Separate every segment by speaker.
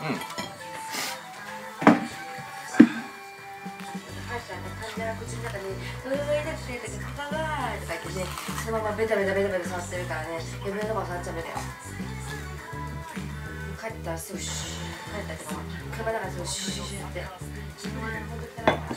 Speaker 1: 患者が口の中に「うー痛くて」とか「かかがー」とか言ってね、そのままベタベタベタベタ触ってるからね、余分なもの触っちゃダメだよ。帰ったらすぐシュッ、帰ったって車の中ですぐシュッシュッシュッって。本当に汚いから。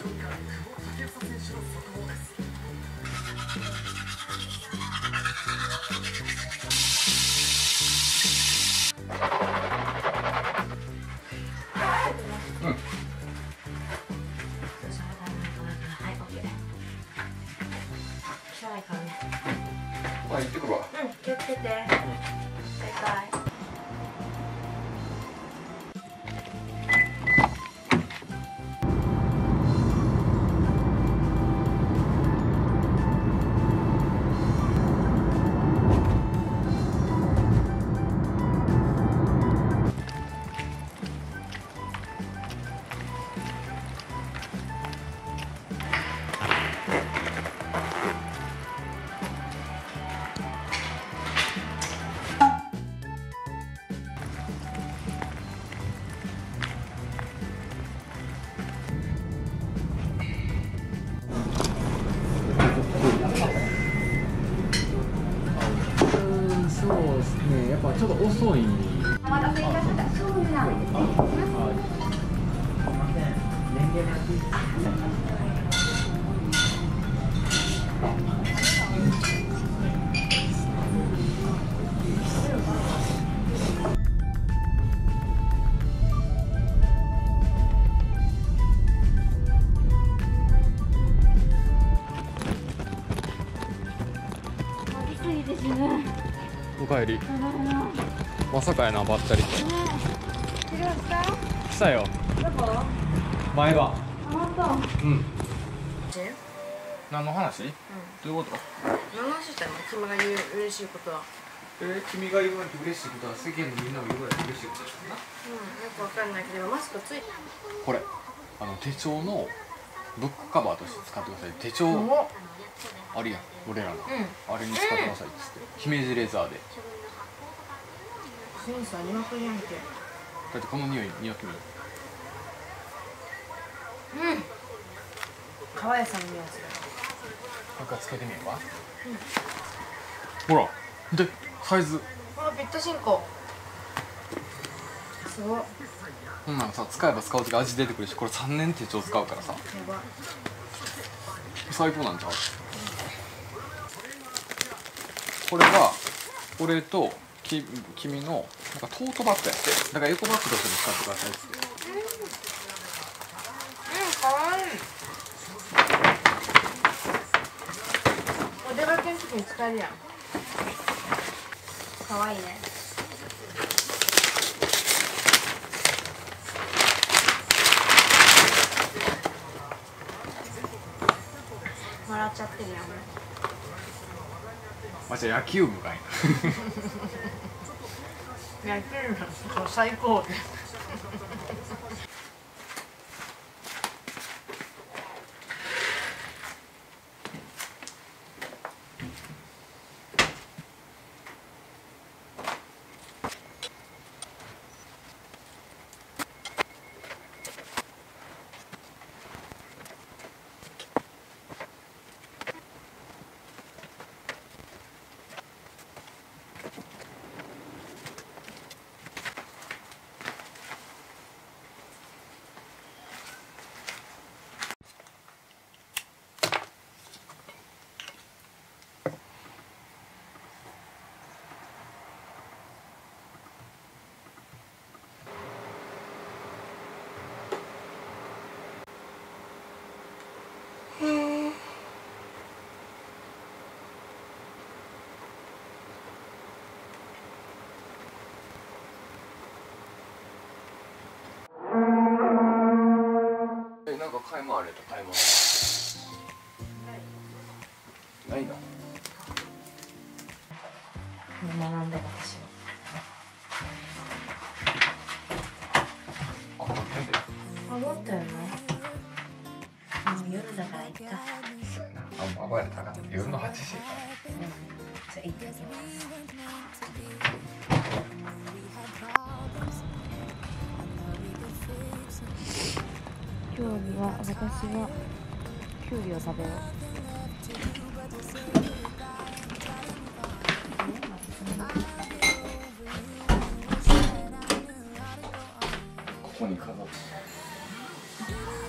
Speaker 2: 行ってくるわ。
Speaker 1: 気をつけて。バイバイ。
Speaker 2: そうですね。やっぱちょっと遅い。
Speaker 1: お待たせいたしました。そうなんですね。
Speaker 2: おかえり。まさかやな、ばったり。したよ。
Speaker 1: どこ？
Speaker 2: 前は。
Speaker 1: 本当。
Speaker 2: うん。何の話？どういうこと？
Speaker 1: 何の話したの？君が言う嬉しいことは。
Speaker 2: 君が言われて嬉しいことは世間のみんなが言われて嬉しいことですな。
Speaker 1: よくわかんないけどマスクついて。
Speaker 2: これ手帳のブックカバーとして使ってください。手帳あるやん、俺らの、あれに使ってくださいっつって、姫路レザーで。
Speaker 1: センサー2億円って。
Speaker 2: だってこの匂い匂ってみる。
Speaker 1: 川谷さんの匂いする。
Speaker 2: なんかつけてみれば。ほらでサイズ。
Speaker 1: ビット進行。すごい。
Speaker 2: こんなんさ、使えば使うとき味出てくるし、これ3年手帳使うからさ、最高なんちゃう？これは俺と君のなんかトートバッグやって、だからエコバッグとしても使ってくださいって。
Speaker 1: かわいい。お出かけの時に使えるやん。かわいいね。笑っちゃってるやん。
Speaker 2: じゃあ野球部かいな。
Speaker 1: 野球部最高。
Speaker 2: なんか買い物あれと買い物ないの？
Speaker 1: 学んだ私は。
Speaker 2: あ、待ってんで。
Speaker 1: 思ったよね。もう夜だから行った。
Speaker 2: あ、もう暴れたかな。夜の8時。
Speaker 1: じゃあ行ってきます。 今日は私はきゅうりを食べよう。
Speaker 2: ここに飾って